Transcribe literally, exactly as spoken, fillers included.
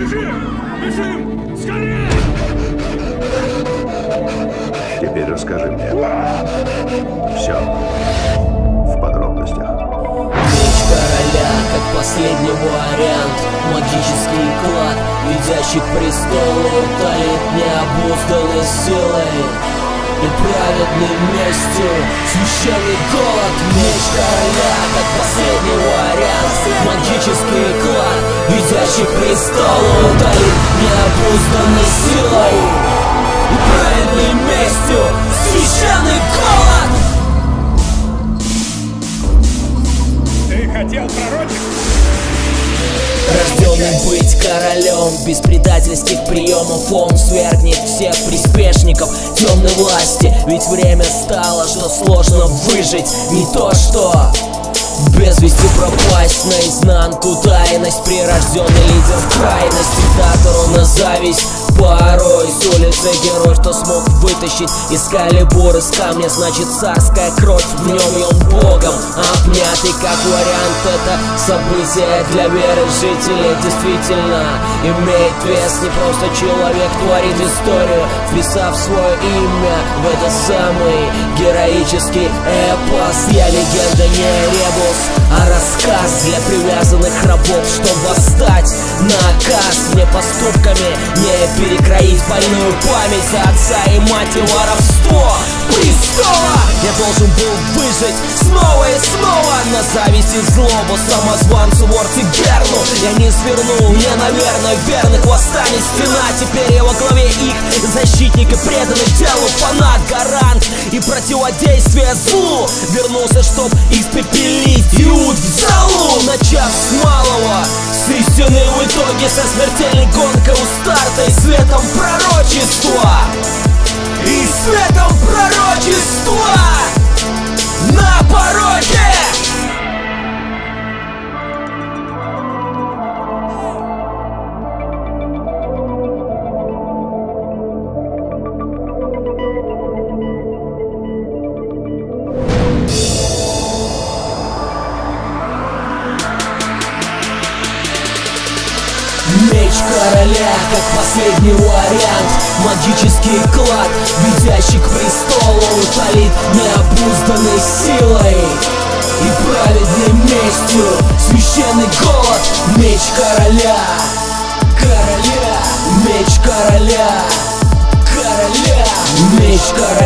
Бежим! Бежим! Скорее! Теперь расскажи мне. Все. В подробностях. Меч короля, как последний вариант. Магический клад, ведящий к престолу, талит необузданной силой и праведной местью. Священный голод. Меч короля, как последний вариант. Магический клад, ведящий к престолу, талит необузданной силой и праведной местью. Священный голод. Ты хотел пророчить? Рожденный быть королем, без предательских приемов он свергнет всех приспешников темной власти. Ведь время стало, что сложно выжить, не то что без вести пропасть наизнанку. Тайность, прирожденный лидер в крайность, диктатору на зависть. Порой с улицы герой, что смог вытащить Экскалибур из камня, значит царская кровь в нем, и он богом обнятый. Как вариант, это событие для веры жителей действительно имеет вес. Не просто человек творит историю, вписав свое имя в этот самый героический эпос. Я легенда, не ребус, а рассказ для привязанных рабов, чтоб восстать на оказ. Мне поступками не перекроить больную память отца и мать и воровство престола. Я должен был выжить снова и снова на зависть и злобу самозванцу Вортигерну. Я не свернул, мне, наверное, верных восстанет стена. Теперь я во главе их, защитник и преданный делу фанат, гарант и противодействие злу. Вернулся, чтоб испепелить Иуд в залу. Начав с малого, с истиной в итоге, со смертельной гонкой у старта и светом пророчества. И светом пророчества на пороге. Меч короля, как последний вариант. Магический клад, ведящий к престолу, утолит необузданной силой и праведной местью. Священный голод. Меч короля, короля, меч короля, короля, меч короля.